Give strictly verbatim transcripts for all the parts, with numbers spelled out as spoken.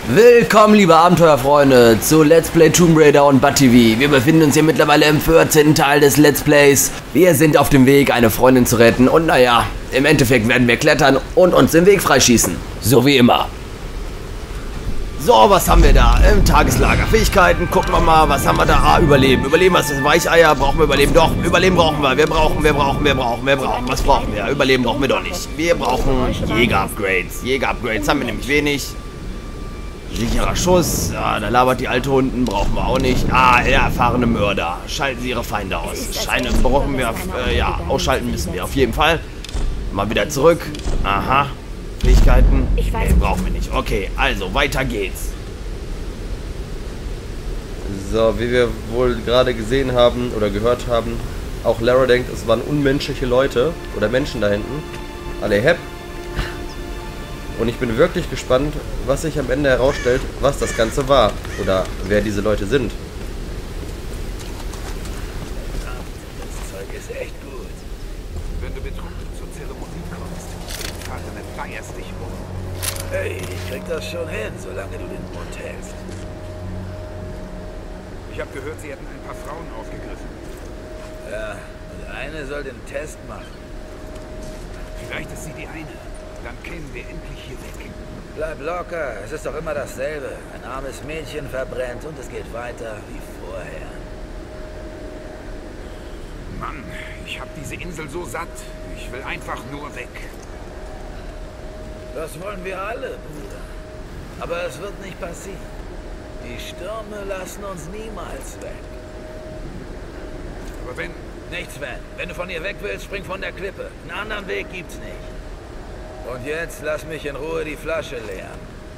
Willkommen, liebe Abenteuerfreunde, zu Let's Play Tomb Raider und Bat T V. Wir befinden uns hier mittlerweile im vierzehnten Teil des Let's Plays. Wir sind auf dem Weg, eine Freundin zu retten und naja, im Endeffekt werden wir klettern und uns den Weg freischießen. So wie immer. So, was haben wir da? Im Tageslager. Fähigkeiten, gucken wir mal, was haben wir da? Ah, Überleben. Überleben, was ist Weicheier? Brauchen wir Überleben? Doch, Überleben brauchen wir. Wir brauchen, wir brauchen, wir brauchen, wir brauchen. Was brauchen wir? Überleben brauchen wir doch nicht. Wir brauchen Jäger-Upgrades. Jäger-Upgrades haben wir nämlich wenig. Sicherer Schuss, ja, da labert die Alte unten, brauchen wir auch nicht. Ah, ja, erfahrene Mörder. Schalten Sie Ihre Feinde aus. Scheine brauchen wir, äh, ja, ausschalten müssen wir auf jeden Fall. Mal wieder zurück. Aha. Fähigkeiten. Ich weiß nee, brauchen wir nicht. Okay, also weiter geht's. So, wie wir wohl gerade gesehen haben oder gehört haben, auch Lara denkt, es waren unmenschliche Leute oder Menschen da hinten. Alle hepp. Und ich bin wirklich gespannt, was sich am Ende herausstellt, was das Ganze war. Oder wer diese Leute sind. Das Zeug ist echt gut. Wenn du betrunken zur Zeremonie kommst, Vater, dann feierst dich um. Hey, ich krieg das schon hin, solange du den Mund hältst. Ich habe gehört, sie hätten ein paar Frauen aufgegriffen. Ja, und eine soll den Test machen. Vielleicht ist sie die eine. Dann kämen wir endlich hier weg. Bleib locker, es ist doch immer dasselbe. Ein armes Mädchen verbrennt und es geht weiter wie vorher. Mann, ich hab diese Insel so satt. Ich will einfach nur weg. Das wollen wir alle, Bruder. Aber es wird nicht passieren. Die Stürme lassen uns niemals weg. Aber wenn... Nichts, Sven. Wenn du von ihr weg willst, spring von der Klippe. Einen anderen Weg gibt's nicht. Und jetzt lass mich in Ruhe die Flasche leeren.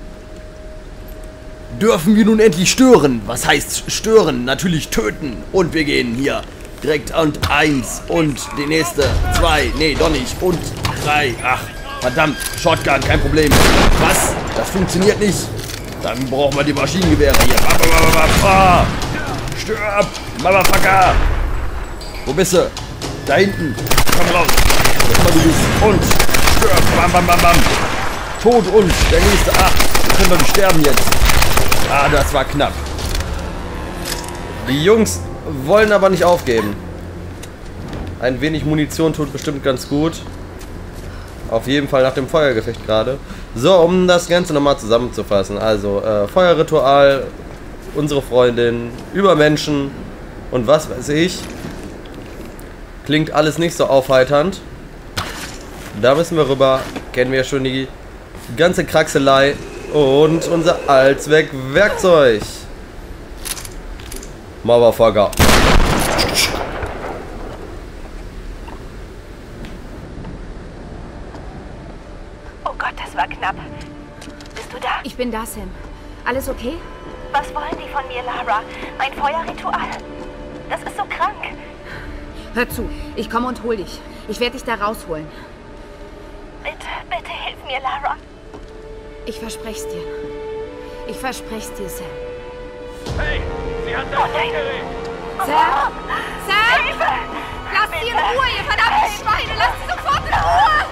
Dürfen wir nun endlich stören? Was heißt stören? Natürlich töten. Und wir gehen hier direkt und eins und die nächste, zwei, nee, doch nicht. Und drei. Ach, verdammt, Shotgun, kein Problem. Was? Das funktioniert nicht. Dann brauchen wir die Maschinengewehre hier. Ah, stirb, Motherfucker. Wo bist du? Da hinten. Komm raus. Jetzt mal du bist. Und bam, bam, bam, bam. Tot und der nächste. Ach, wir können doch nicht sterben jetzt. Ah, das war knapp. Die Jungs wollen aber nicht aufgeben. Ein wenig Munition tut bestimmt ganz gut. Auf jeden Fall nach dem Feuergefecht gerade. So, um das Ganze nochmal zusammenzufassen. Also, äh, Feuerritual, unsere Freundin, Übermenschen und was weiß ich. Klingt alles nicht so aufheiternd. Da müssen wir rüber. Kennen wir schon die ganze Kraxelei. Und unser Allzweck-Werkzeug. Motherfucker. Oh Gott, das war knapp. Bist du da? Ich bin da, Sam. Alles okay? Was wollen die von mir, Lara? Ein Feuerritual? Das ist so krank. Hör zu, ich komme und hol dich. Ich werde dich da rausholen. Bitte, bitte hilf mir, Lara. Ich verspreche dir. Ich verspreche dir, Sam. Hey, sie hat das Gerät. Sam? Sam? Hilfe! Lasst sie in Ruhe, ihr verdammten Schweine! Lasst sie sofort in Ruhe!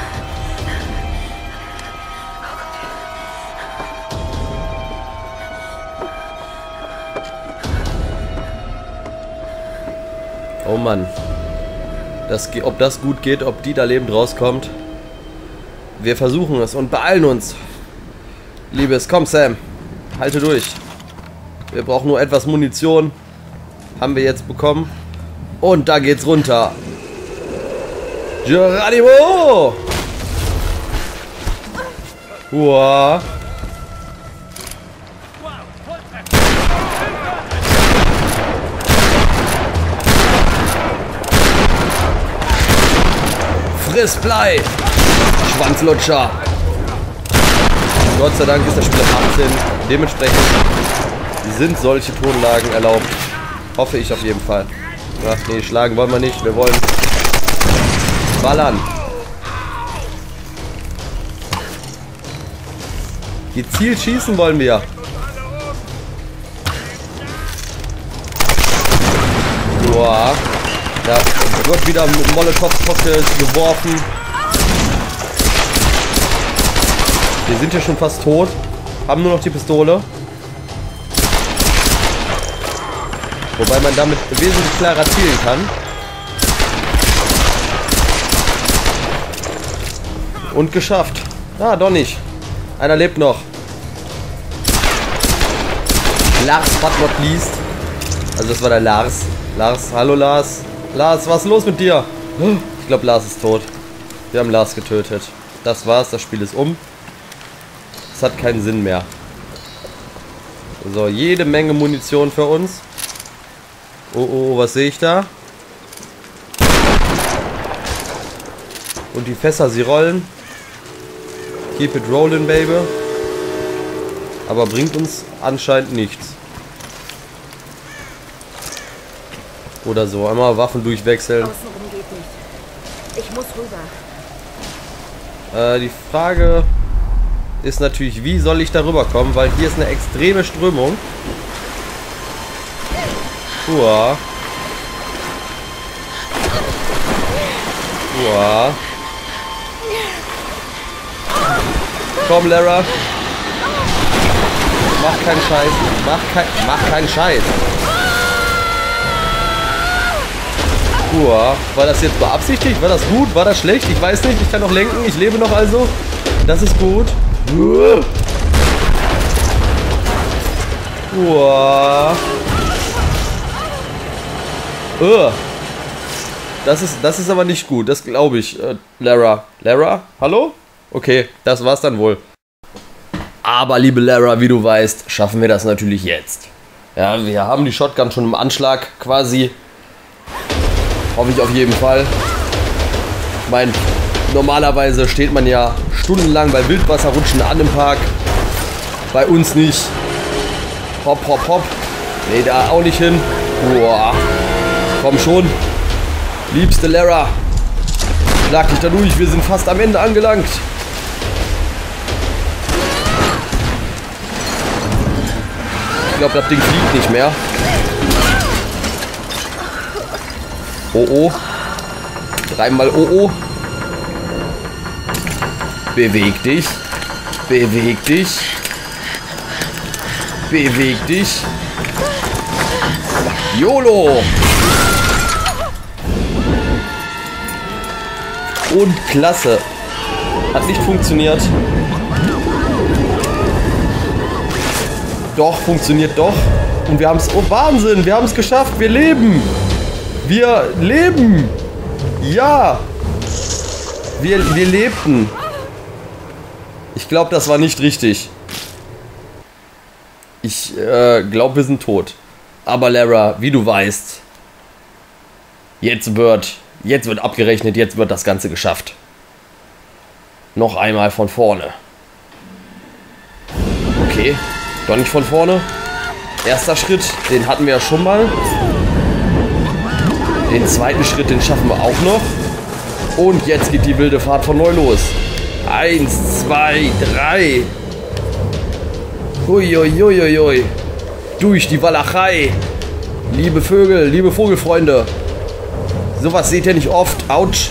Oh Mann. Das, ob das gut geht, ob die da lebend rauskommt. Wir versuchen es und beeilen uns. Liebes, komm Sam. Halte durch. Wir brauchen nur etwas Munition. Haben wir jetzt bekommen. Und da geht's runter. Geronimo! Uah. Friss Blei. Schwanzlutscher. Gott sei Dank ist das Spiel ab achtzehn. Dementsprechend sind solche Tonlagen erlaubt. Hoffe ich auf jeden Fall. Ach nee, schlagen wollen wir nicht. Wir wollen ballern. Gezielt schießen wollen wir. Boah. Da wird wieder mit Molotow-Cocktails geworfen. Wir sind ja schon fast tot. Haben nur noch die Pistole. Wobei man damit wesentlich klarer zielen kann. Und geschafft. Ah, doch nicht. Einer lebt noch. Lars, but not least. Also das war der Lars. Lars, hallo Lars. Lars, was ist los mit dir? Ich glaube, Lars ist tot. Wir haben Lars getötet. Das war's, das Spiel ist um. Es hat keinen Sinn mehr. So, jede Menge Munition für uns. Oh, oh, was sehe ich da? Und die Fässer, sie rollen. Keep it rolling, baby. Aber bringt uns anscheinend nichts. Oder so. Einmal Waffen durchwechseln. Außenrum geht nicht. Ich muss rüber. Äh, die Frage ist natürlich, wie soll ich darüber kommen? Weil hier ist eine extreme Strömung. Uah. Uah. Komm, Lara. Mach keinen Scheiß. Mach, kein, mach keinen Scheiß. Uah. War das jetzt beabsichtigt? War das gut? War das schlecht? Ich weiß nicht. Ich kann noch lenken. Ich lebe noch also. Das ist gut. Uah. Uh. Das ist, das ist aber nicht gut. Das glaube ich. Äh, Lara. Lara? Hallo? Okay, das war's dann wohl. Aber liebe Lara, wie du weißt, schaffen wir das natürlich jetzt. Ja, wir haben die Shotgun schon im Anschlag quasi. Hoffe ich auf jeden Fall. Ich meine, normalerweise steht man ja stundenlang bei Wildwasserrutschen an im Park. Bei uns nicht. Hopp, hopp, hopp. Nee, da auch nicht hin. Boah. Komm schon. Liebste Lara. Schlag dich da durch. Wir sind fast am Ende angelangt. Ich glaube, das Ding fliegt nicht mehr. Oh, oh. Dreimal oh, oh. Beweg dich. Beweg dich. Beweg dich. YOLO. Und klasse. Hat nicht funktioniert. Doch, funktioniert doch. Und wir haben es... Oh, Wahnsinn. Wir haben es geschafft. Wir leben. Wir leben. Ja. Wir, wir lebten. Ich glaube, das war nicht richtig. Ich äh, glaube, wir sind tot. Aber Lara, wie du weißt, jetzt wird, jetzt wird abgerechnet, jetzt wird das Ganze geschafft. Noch einmal von vorne. Okay, doch nicht von vorne. Erster Schritt, den hatten wir ja schon mal. Den zweiten Schritt, den schaffen wir auch noch. Und jetzt geht die wilde Fahrt von neu los. Eins, zwei, drei. Huiuiuiui. Durch die Walachei. Liebe Vögel, liebe Vogelfreunde. Sowas seht ihr nicht oft. Autsch.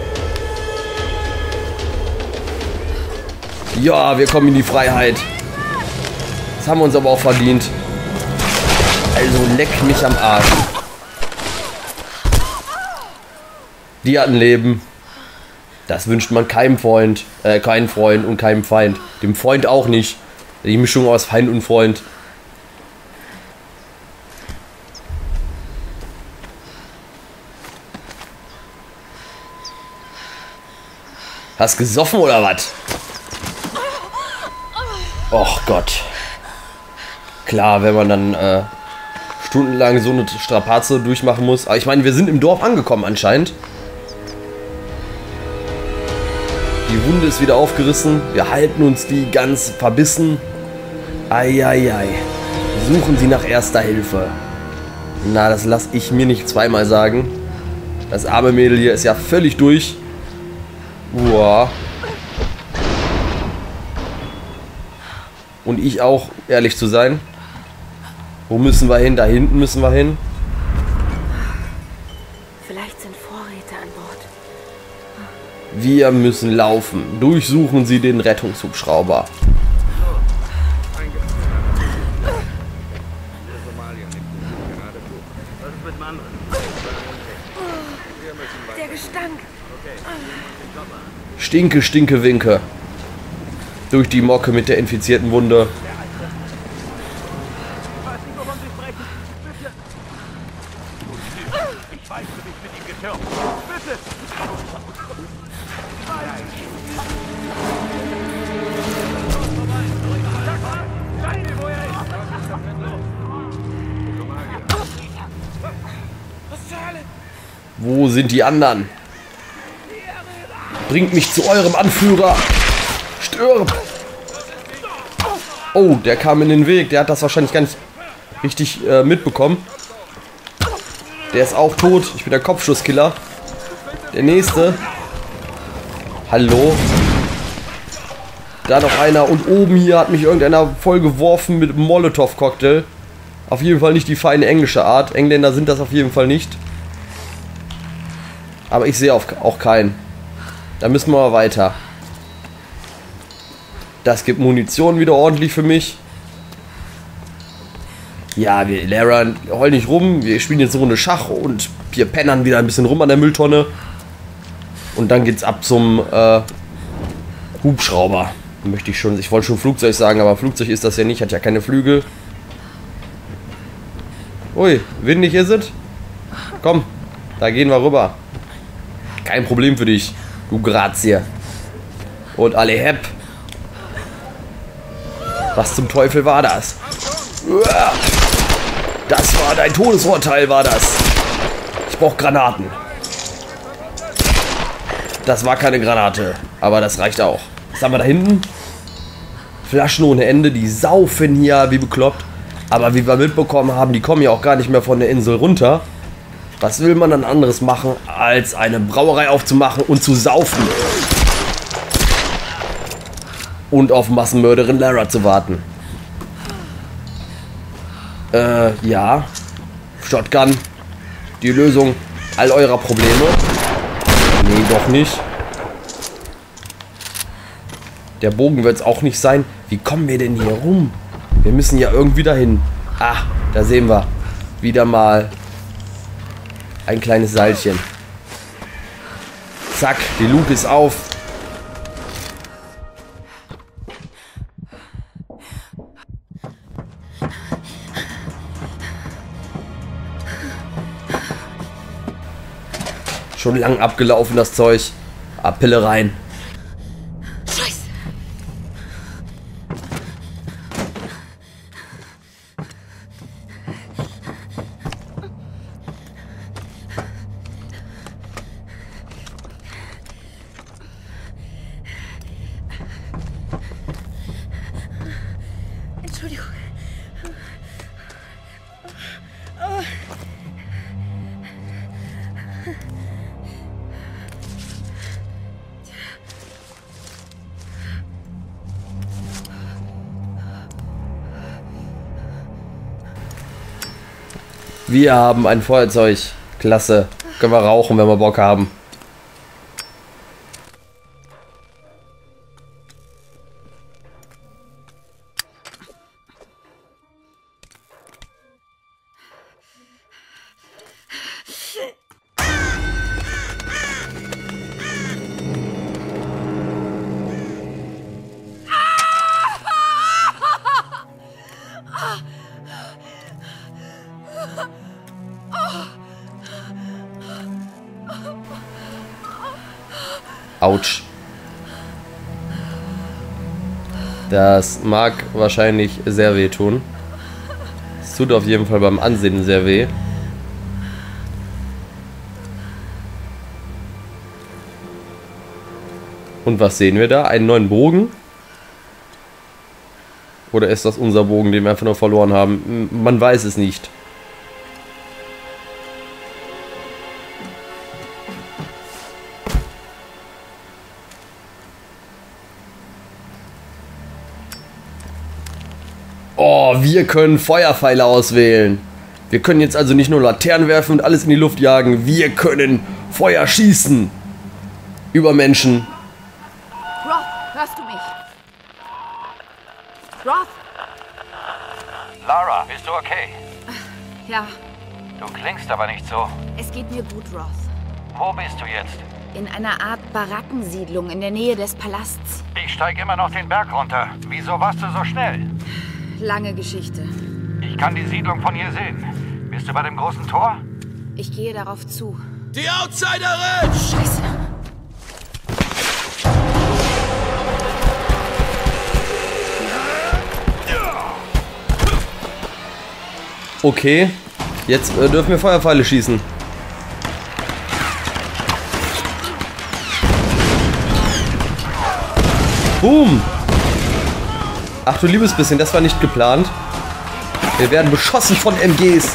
Ja, wir kommen in die Freiheit. Das haben wir uns aber auch verdient. Also leck mich am Arsch. Die hatten Leben. Das wünscht man keinem Freund. Äh, keinen Freund und keinem Feind. Dem Freund auch nicht. Die Mischung aus Feind und Freund. Hast gesoffen oder was? Och Gott. Klar, wenn man dann äh, stundenlang so eine Strapaze durchmachen muss. Aber ich meine, wir sind im Dorf angekommen anscheinend. Die Wunde ist wieder aufgerissen. Wir halten uns die ganz verbissen. Eieiei. Suchen Sie nach erster Hilfe. Na, das lasse ich mir nicht zweimal sagen. Das arme Mädel hier ist ja völlig durch. Uah. Und ich auch, ehrlich zu sein. Wo müssen wir hin? Da hinten müssen wir hin. Vielleicht sind Vorräte an Bord. Wir müssen laufen. Durchsuchen Sie den Rettungshubschrauber. mit dem anderen. Der Gestank. Stinke, stinke, winke. Durch die Mocke mit der infizierten Wunde. Ich weiß, du bist mit ihm getürmt. Bitte! Wo sind die anderen? Bringt mich zu eurem Anführer. Stirb! Oh, der kam in den Weg. Der hat das wahrscheinlich gar nicht richtig äh, mitbekommen. Der ist auch tot. Ich bin der Kopfschusskiller. Der nächste. Hallo? Da noch einer. Und oben hier hat mich irgendeiner voll geworfen mit einem Molotow-Cocktail. Auf jeden Fall nicht die feine englische Art. Engländer sind das auf jeden Fall nicht. Aber ich sehe auch keinen. Da müssen wir mal weiter. Das gibt Munition wieder ordentlich für mich. Ja, wir Lara, heul nicht rum. Wir spielen jetzt eine Runde Schach und wir pennern wieder ein bisschen rum an der Mülltonne. Und dann geht's ab zum äh, Hubschrauber. Möchte ich schon. Ich wollte schon Flugzeug sagen, aber Flugzeug ist das ja nicht. Hat ja keine Flügel. Ui, windig ist es? Komm, da gehen wir rüber. Kein Problem für dich, du Grazie. Und alle hepp. Was zum Teufel war das? Das war dein Todesurteil, war das. Ich brauche Granaten. Das war keine Granate, aber das reicht auch. Was haben wir da hinten? Flaschen ohne Ende, die saufen hier wie bekloppt. Aber wie wir mitbekommen haben, die kommen ja auch gar nicht mehr von der Insel runter. Was will man dann anderes machen, als eine Brauerei aufzumachen und zu saufen? Und auf Massenmörderin Lara zu warten. Äh, ja. Shotgun. Die Lösung all eurer Probleme. Nee, doch nicht. Der Bogen wird es auch nicht sein. Wie kommen wir denn hier rum? Wir müssen ja irgendwie dahin. Ah, da sehen wir. Wieder mal ein kleines Seilchen. Zack, die Luke ist auf. Schon lang abgelaufen das Zeug. Ah, Pille rein. Scheiße. Entschuldigung. Wir haben ein Feuerzeug. Klasse. Können wir rauchen, wenn wir Bock haben. Autsch. Das mag wahrscheinlich sehr weh tun. Es tut auf jeden Fall beim Ansehen sehr weh. Und was sehen wir da? Einen neuen Bogen? Oder ist das unser Bogen, den wir einfach nur verloren haben? Man weiß es nicht. Oh, wir können Feuerpfeile auswählen. Wir können jetzt also nicht nur Laternen werfen und alles in die Luft jagen. Wir können Feuer schießen. Über Menschen. Roth, hörst du mich? Roth? Lara, bist du okay? Ja. Du klingst aber nicht so. Es geht mir gut, Roth. Wo bist du jetzt? In einer Art Barackensiedlung in der Nähe des Palasts. Ich steige immer noch den Berg runter. Wieso warst du so schnell? Lange Geschichte. Ich kann die Siedlung von hier sehen. Bist du bei dem großen Tor? Ich gehe darauf zu. Die Outsiderin! Scheiße. Okay, jetzt äh, dürfen wir Feuerpfeile schießen. Boom! Ach du liebes bisschen, das war nicht geplant. Wir werden beschossen von M Gs.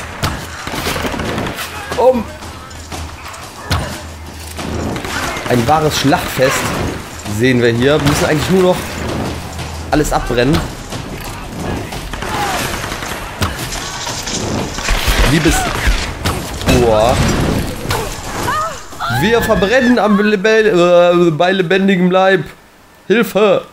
Um! Ein wahres Schlachtfest sehen wir hier. Wir müssen eigentlich nur noch alles abbrennen. Liebes... Boah. Wir verbrennen am Lebe äh, bei lebendigem Leib. Hilfe!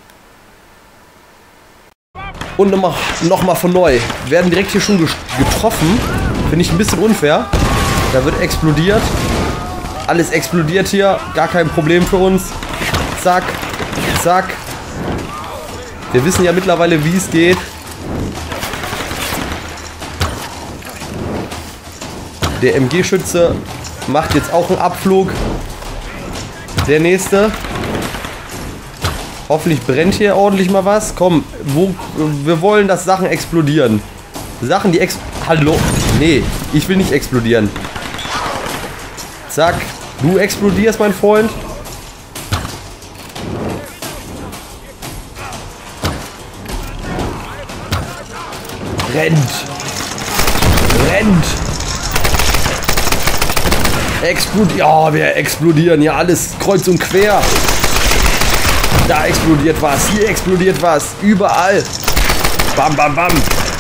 Und nochmal noch mal von neu. Wir werden direkt hier schon getroffen. Finde ich ein bisschen unfair. Da wird explodiert. Alles explodiert hier. Gar kein Problem für uns. Zack. Zack. Wir wissen ja mittlerweile, wie es geht. Der M G-Schütze macht jetzt auch einen Abflug. Der nächste. Hoffentlich brennt hier ordentlich mal was. Komm, wo, wir wollen, dass Sachen explodieren. Sachen, die ex... Hallo? Nee, ich will nicht explodieren. Zack. Du explodierst, mein Freund. Rennt. Rennt. Explodiert. Ja, wir explodieren ja alles kreuz und quer. Da explodiert was. Hier explodiert was. Überall. Bam, bam, bam.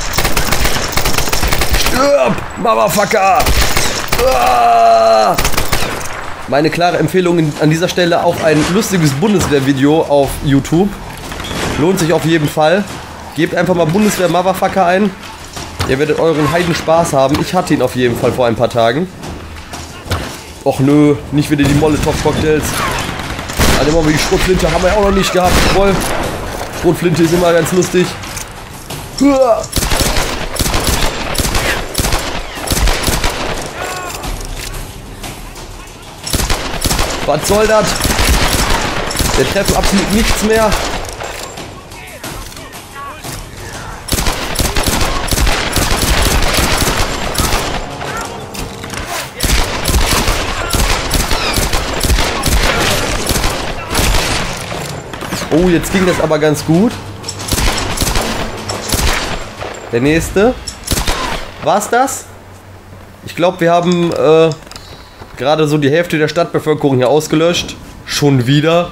Stirb, Motherfucker. Ah! Meine klare Empfehlung an dieser Stelle auch ein lustiges Bundeswehr-Video auf YouTube. Lohnt sich auf jeden Fall. Gebt einfach mal Bundeswehr Motherfucker ein. Ihr werdet euren Heiden Spaß haben. Ich hatte ihn auf jeden Fall vor ein paar Tagen. Och nö, nicht wieder die Molotow-Cocktails. Also immer wie die Schrotflinte haben wir auch noch nicht gehabt. Voll. Schrotflinte ist immer ganz lustig. Huah. Was soll das? Wir treffen absolut nichts mehr. Oh, jetzt ging das aber ganz gut. Der nächste. War's das? Ich glaube, wir haben äh, gerade so die Hälfte der Stadtbevölkerung hier ausgelöscht. Schon wieder.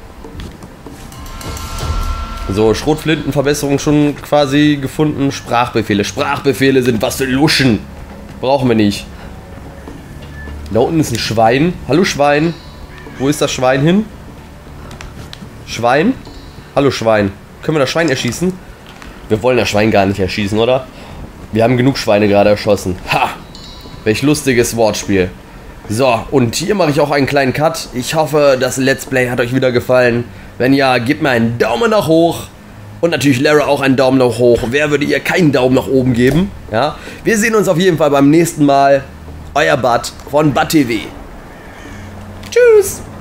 So, Schrotflintenverbesserung schon quasi gefunden. Sprachbefehle. Sprachbefehle sind was für Luschen. Brauchen wir nicht. Da unten ist ein Schwein. Hallo Schwein. Wo ist das Schwein hin? Schwein? Hallo Schwein. Können wir das Schwein erschießen? Wir wollen das Schwein gar nicht erschießen, oder? Wir haben genug Schweine gerade erschossen. Ha! Welch lustiges Wortspiel. So, und hier mache ich auch einen kleinen Cut. Ich hoffe, das Let's Play hat euch wieder gefallen. Wenn ja, gebt mir einen Daumen nach hoch. Und natürlich Lara auch einen Daumen nach hoch. Wer würde ihr keinen Daumen nach oben geben? Ja? Wir sehen uns auf jeden Fall beim nächsten Mal. Euer Bud von Bud T V. Tschüss!